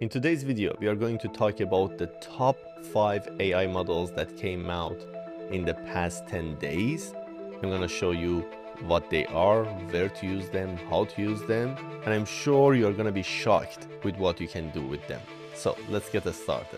In today's video, we are going to talk about the top 5 AI models that came out in the past 10 days. I'm going to show you what they are, where to use them, how to use them, and I'm sure you're going to be shocked with what you can do with them. So let's get started.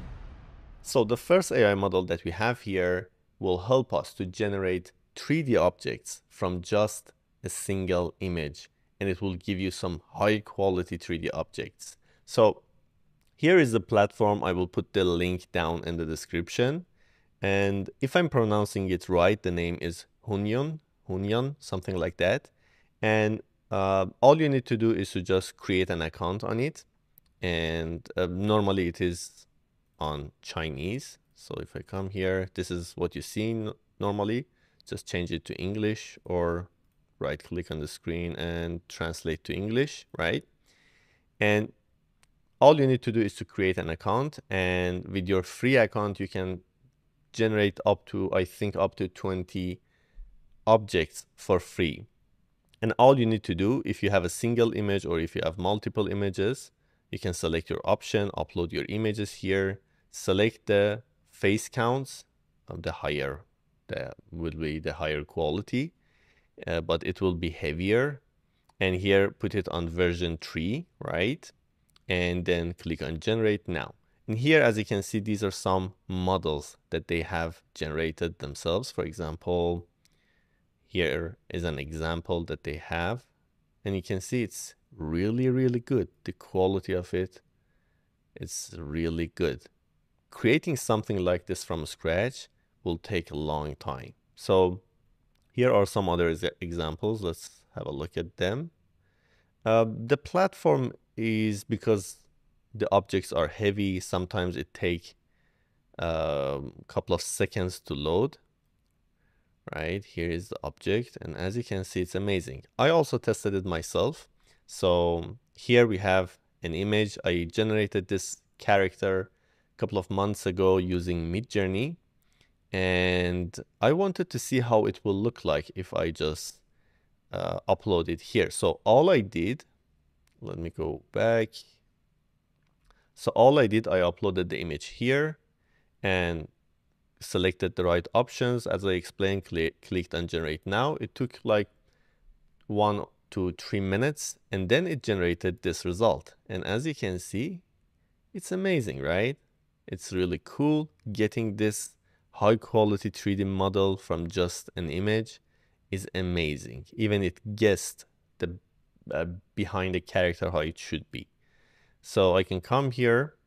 So the first AI model that we have here will help us to generate 3D objects from just a single image, and it will give you some high quality 3D objects. So here is the platform. I will put the link down in the description. And if I'm pronouncing it right, the name is Hunyuan, something like that. And all you need to do is to just create an account on it. And normally it is on Chinese. So if I come here, this is what you see normally. Just change it to English or right click on the screen and translate to English, right? And all you need to do is to create an account, and with your free account, you can generate up to, I think, up to 20 objects for free. And all you need to do, if you have a single image or if you have multiple images, you can select your option, upload your images here, select the face counts, the higher, will be the higher quality, but it will be heavier. And here, put it on version 3, right? And then click on generate now. And here, as you can see, these are some models that they have generated themselves. For example, here is an example that they have, and you can see it's really, really good. The quality of it is really good. Creating something like this from scratch will take a long time. So here are some other examples. Let's have a look at them. The platform is because the objects are heavy. Sometimes it takes a couple of seconds to load. Right, here is the object, and as you can see, it's amazing. I also tested it myself. So here we have an image. I generated this character a couple of months ago using Midjourney, and I wanted to see how it will look like if I just upload it here. So all I did, let me go back. So all I did, I uploaded the image here and selected the right options. As I explained, clicked on generate now. It took like 1 to 3 minutes, and then it generated this result. And as you can see, it's amazing, right? It's really cool. Getting this high quality 3D model from just an image is amazing. Even it guessed the behind the character how it should be. So I can come here.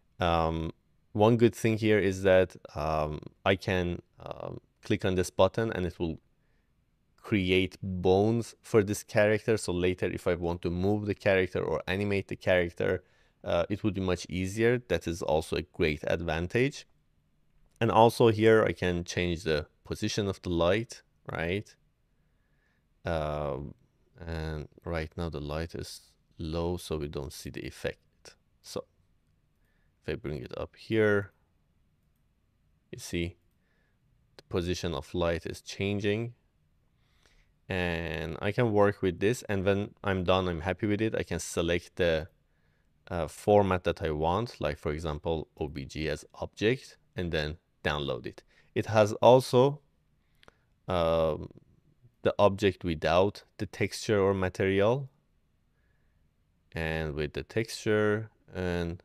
One good thing here is that I can click on this button and it will create bones for this character. So later, if I want to move the character or animate the character, it would be much easier. That is also a great advantage. And also here, I can change the position of the light, right? And right now the light is low, so we don't see the effect. So if I bring it up here, you see the position of light is changing. And I can work with this, and when I'm done, I'm happy with it, I can select the format that I want, like for example, OBJ as object, and then download it. It has also the object without the texture or material, and with the texture, and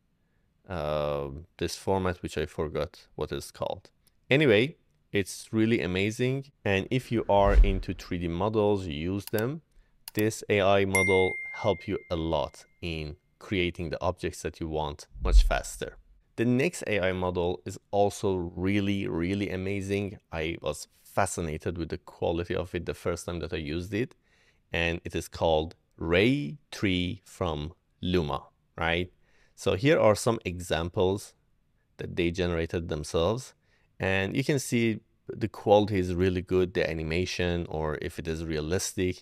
this format, which I forgot what it's called. Anyway, it's really amazing. And if you are into 3D models, you use them, this AI model help you a lot in creating the objects that you want much faster. The next AI model is also really, really amazing. I was fascinated with the quality of it the first time that I used it. And it is called Ray 3 from Luma, right? So here are some examples that they generated themselves. And you can see the quality is really good, the animation, or if it is realistic,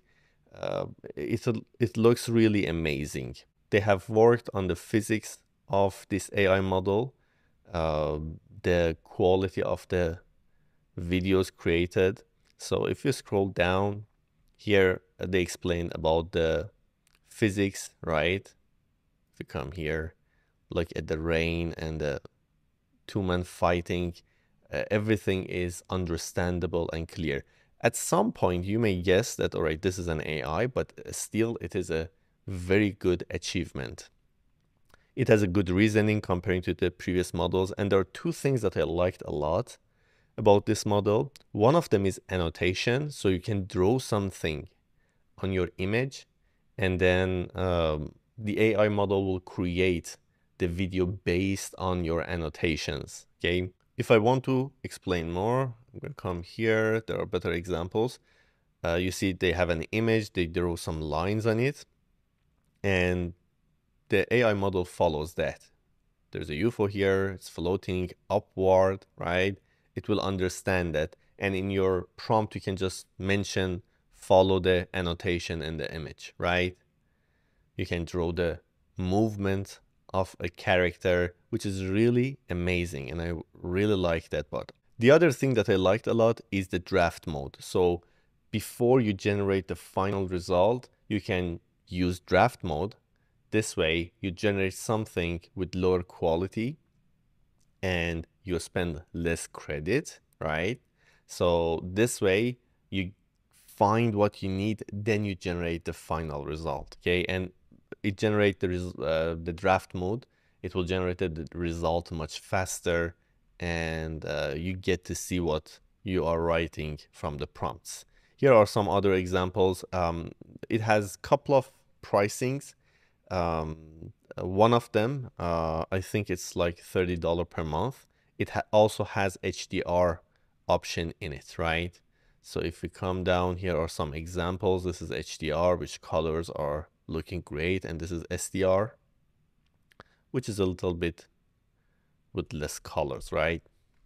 it looks really amazing. They have worked on the physics of this AI model, the quality of the videos created. So if you scroll down here, they explain about the physics, right? If you come here, like at the rain and the two-man fighting, everything is understandable and clear. At some point, you may guess that, all right, this is an AI, but still it is a very good achievement. It has a good reasoning comparing to the previous models, and there are two things that I liked a lot about this model. One of them is annotation, so you can draw something on your image, and then the AI model will create the video based on your annotations, okay? If I want to explain more, I'm gonna come here. There are better examples. You see they have an image, they draw some lines on it, and the AI model follows that. There's a UFO here, it's floating upward, right? It will understand that. And in your prompt, you can just mention, follow the annotation in the image, right? You can draw the movement of a character, which is really amazing. And I really like that part. The other thing that I liked a lot is the draft mode. So before you generate the final result, you can use draft mode. This way, you generate something with lower quality and you spend less credit, right? So this way, you find what you need, then you generate the final result, okay? And it generates the draft mode. It will generate the result much faster, and you get to see what you are writing from the prompts. Here are some other examples. It has a couple of pricings. One of them, I think it's like $30 per month. It also has HDR option in it, right? So if we come down, here are some examples. This is HDR, which colors are looking great. And this is SDR, which is a little bit with less colors, right?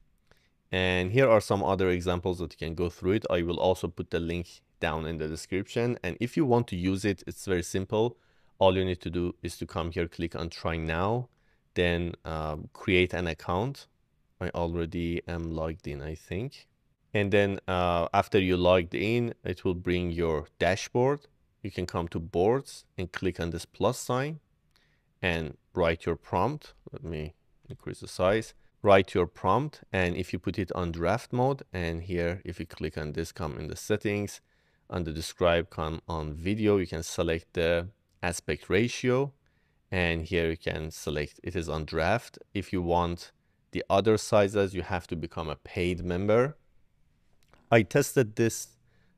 And here are some other examples that you can go through it. I will also put the link down in the description. And if you want to use it, it's very simple. All you need to do is to come here, click on try now, then create an account. I already am logged in, I think. And then after you logged in, it will bring your dashboard. You can come to boards and click on this plus sign and write your prompt. Let me increase the size. Write your prompt, and if you put it on draft mode, and here if you click on this, come in the settings, on the describe, come on video, you can select the aspect ratio, and here you can select it is on draft. If you want the other sizes, you have to become a paid member. I tested this.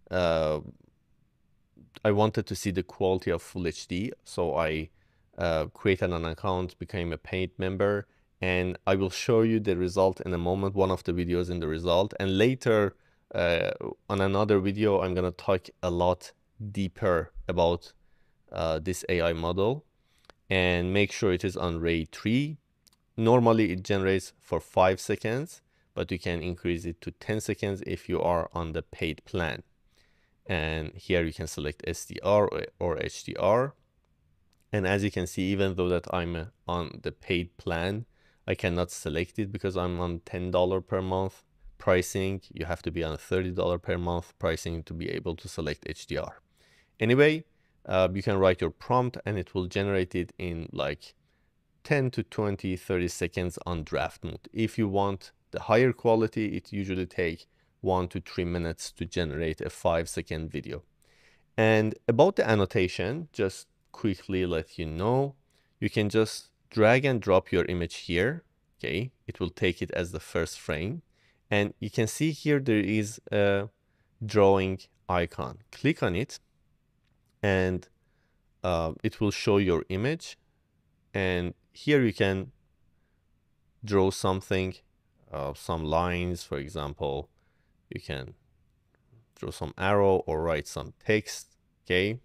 I wanted to see the quality of Full HD, so I created an account, became a paid member, and I will show you the result in a moment, one of the videos in the result. And later on another video, I'm gonna talk a lot deeper about this AI model, and make sure it is on Ray 3. Normally it generates for 5 seconds, but you can increase it to 10 seconds if you are on the paid plan. And here you can select SDR or HDR. And as you can see, even though that I'm on the paid plan, I cannot select it because I'm on $10 per month pricing. You have to be on $30 per month pricing to be able to select HDR. Anyway, you can write your prompt and it will generate it in like 10 to 20, 30 seconds on draft mode. If you want the higher quality, it usually takes 1 to 3 minutes to generate a 5-second video. And about the annotation, just quickly let you know, you can just drag and drop your image here. Okay, it will take it as the first frame. And you can see here there is a drawing icon. Click on it and it will show your image. And here you can draw something, some lines, for example. You can draw some arrow or write some text, okay?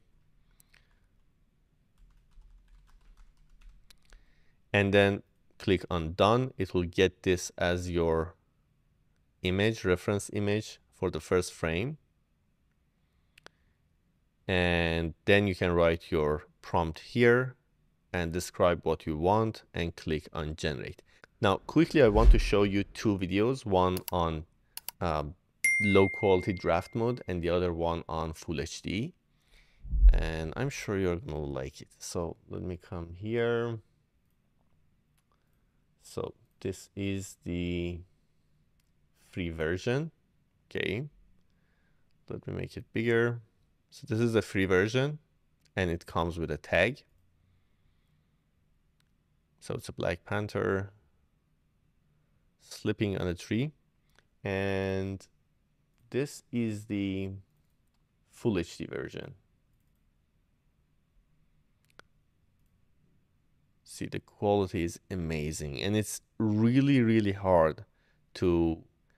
And then click on done. It will get this as your image, reference image for the first frame. And then you can write your prompt here and describe what you want and click on generate. Now, quickly, I want to show you two videos, one on low quality draft mode and the other one on Full HD. And I'm sure you're gonna like it. So let me come here. So this is the free version. Okay, let me make it bigger. So this is the free version, and it comes with a tag. So it's a Black Panther slipping on a tree. And this is the full HD version. See, the quality is amazing, and it's really, really hard to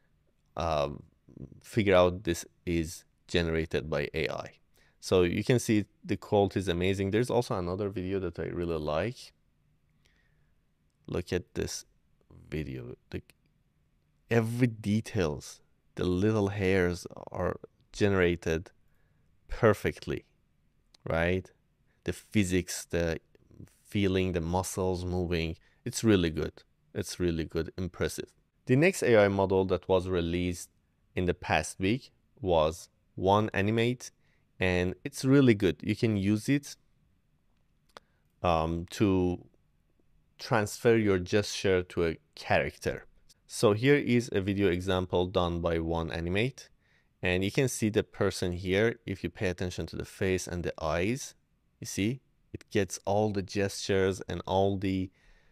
figure out this is generated by AI. So you can see the quality is amazing. There's also another video that I really like. Look at this video. Every details, the little hairs are generated perfectly, right? The physics, the feeling, the muscles moving, it's really good. It's really good, impressive. The next AI model that was released in the past week was Wan-Animate, and it's really good. You can use it to transfer your gesture to a character. So here is a video example done by Wan-Animate, and you can see the person here. If you pay attention to the face and the eyes, you see it gets all the gestures and all the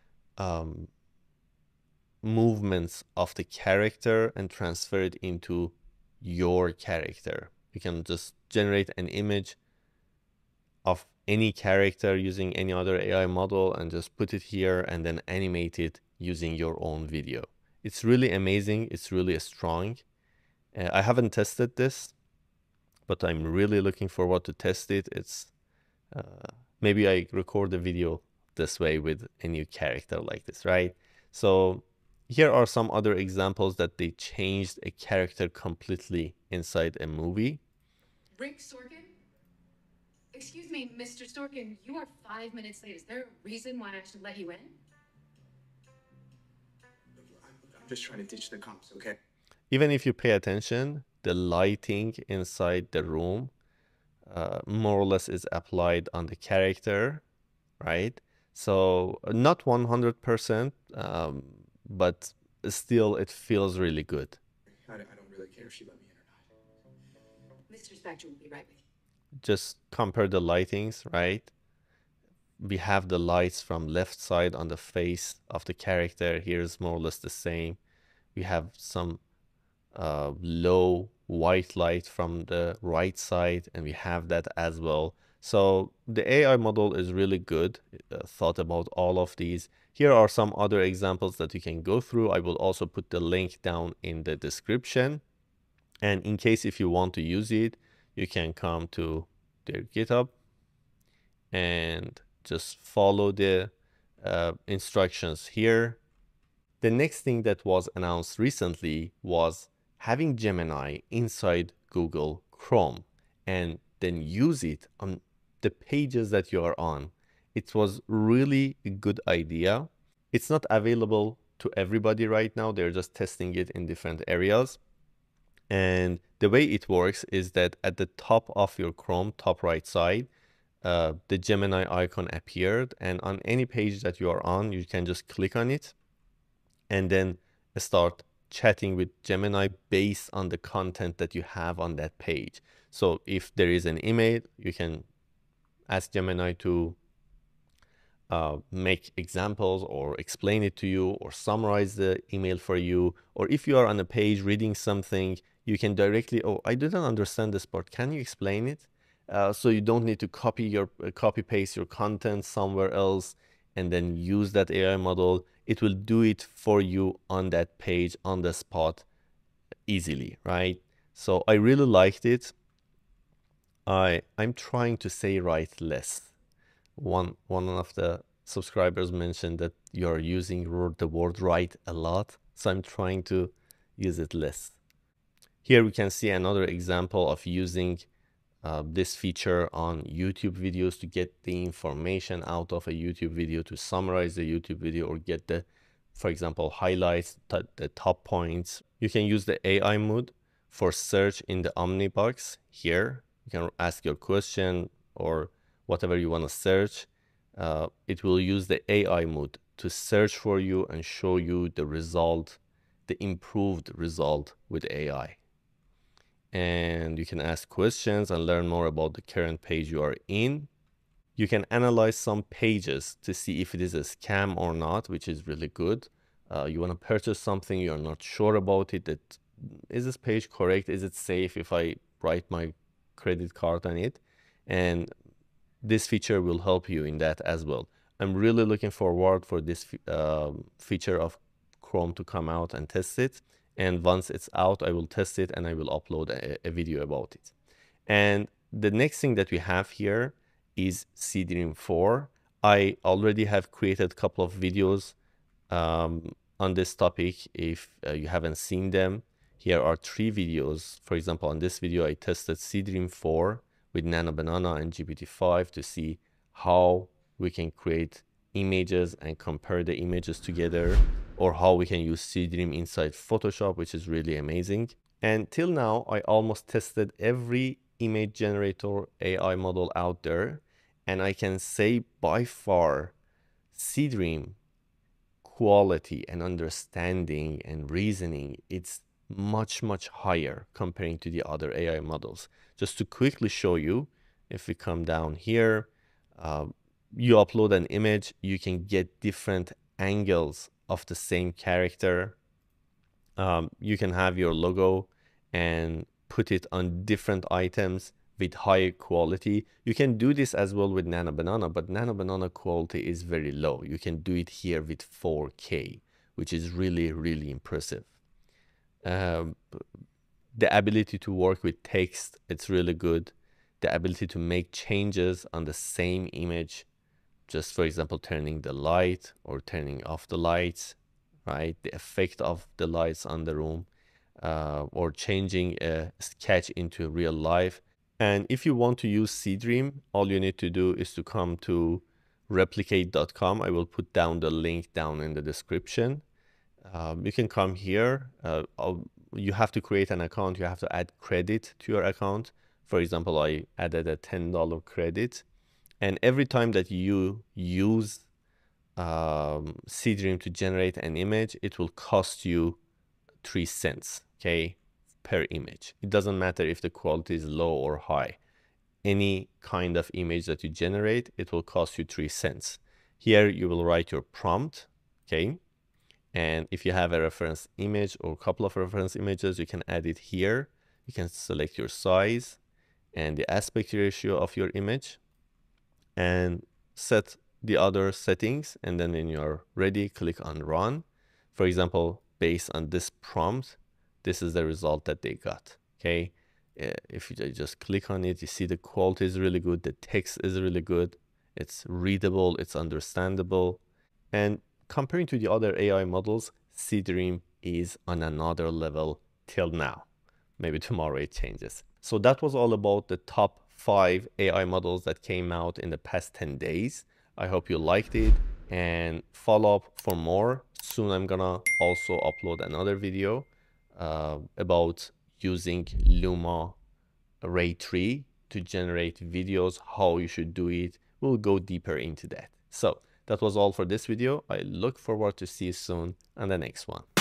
movements of the character and transfer it into your character. You can just generate an image of any character using any other AI model and just put it here and then animate it using your own video. It's really amazing. It's really strong. I haven't tested this, but I'm really looking forward to test it. It's maybe I record a video this way with a new character like this, right? So here are some other examples that they changed a character completely inside a movie. Rick Sorkin? Excuse me, Mr. Sorkin, you are 5 minutes late. Is there a reason why I should let you in? I'm just trying to ditch the cops, okay? Even if you pay attention, the lighting inside the room more or less is applied on the character, right? So not 100%, but still it feels really good. I don't really care if she let me in or not. Mr. Spectre will be right with you. Just compare the lightings, right? We have the lights from left side on the face of the character. Here's more or less the same. We have some low white light from the right side, and we have that as well. So the AI model is really good, thought about all of these. Here are some other examples that you can go through. I will also put the link down in the description. And in case if you want to use it, you can come to their GitHub and just follow the instructions here. The next thing that was announced recently was having Gemini inside Google Chrome and then use it on the pages that you are on. It was really a good idea. It's not available to everybody right now. They're just testing it in different areas. And the way it works is that at the top of your Chrome, top right side, the Gemini icon appeared, and on any page that you are on, you can just click on it and then start chatting with Gemini based on the content that you have on that page. So if there is an email, you can ask Gemini to make examples or explain it to you or summarize the email for you. Or if you are on a page reading something, you can directly, oh, I didn't understand this part. Can you explain it? So you don't need to copy paste your content somewhere else and then use that AI model. It will do it for you on that page, on the spot, easily, right? So I really liked it. I'm trying to say right less. One of the subscribers mentioned that you're using the word right a lot, so I'm trying to use it less. Here we can see another example of using this feature on YouTube videos to get the information out of a YouTube video, to summarize the YouTube video or get the, for example, highlights, the top points. You can use the AI mode for search in the Omnibox here. You can ask your question or whatever you want to search. It will use the AI mode to search for you and show you the result, the improved result with AI. And you can ask questions and learn more about the current page you are in. You can analyze some pages to see if it is a scam or not, which is really good. You want to purchase something, you're not sure about it, that is this page correct? Is it safe if I write my credit card on it? And this feature will help you in that as well. I'm really looking forward for this feature of Chrome to come out and test it. And once it's out, I will test it and I will upload a video about it. And the next thing that we have here is Seedream 4. I already have created a couple of videos on this topic. If you haven't seen them, here are 3 videos. For example, on this video, I tested Seedream 4 with Nano Banana and GPT-5 to see how we can create images and compare the images together, or how we can use Seedream inside Photoshop, which is really amazing. And till now, I almost tested every image generator AI model out there, and I can say by far Seedream quality and understanding and reasoning, it's much higher comparing to the other AI models. Just to quickly show you, if we come down here, you upload an image, you can get different angles of the same character. You can have your logo and put it on different items with higher quality. You can do this as well with Nano Banana, but Nano Banana quality is very low. You can do it here with 4K, which is really impressive. The ability to work with text, it's really good. The ability to make changes on the same image, just for example, turning the light or turning off the lights, right? The effect of the lights on the room, or changing a sketch into real life. And if you want to use Seedream, all you need to do is to come to replicate.com. I will put down the link down in the description. You can come here. You have to create an account. You have to add credit to your account. For example, I added a $10 credit. And every time that you use Seedream to generate an image, it will cost you 3 cents, okay, per image. It doesn't matter if the quality is low or high. Any kind of image that you generate, it will cost you 3 cents. Here you will write your prompt, okay? And if you have a reference image or a couple of reference images, you can add it here. You can select your size and the aspect ratio of your image and set the other settings. And then when you're ready, click on run. For example, based on this prompt, this is the result that they got, okay? If you just click on it, you see the quality is really good. The text is really good. It's readable, it's understandable. And comparing to the other AI models, Seedream is on another level till now. Maybe tomorrow it changes. So that was all about the top 5 AI models that came out in the past 10 days. I hope you liked it and follow up for more. Soon I'm gonna also upload another video about using Luma Ray 3 to generate videos, how you should do it. We'll go deeper into that. So that was all for this video. I look forward to see you soon on the next one.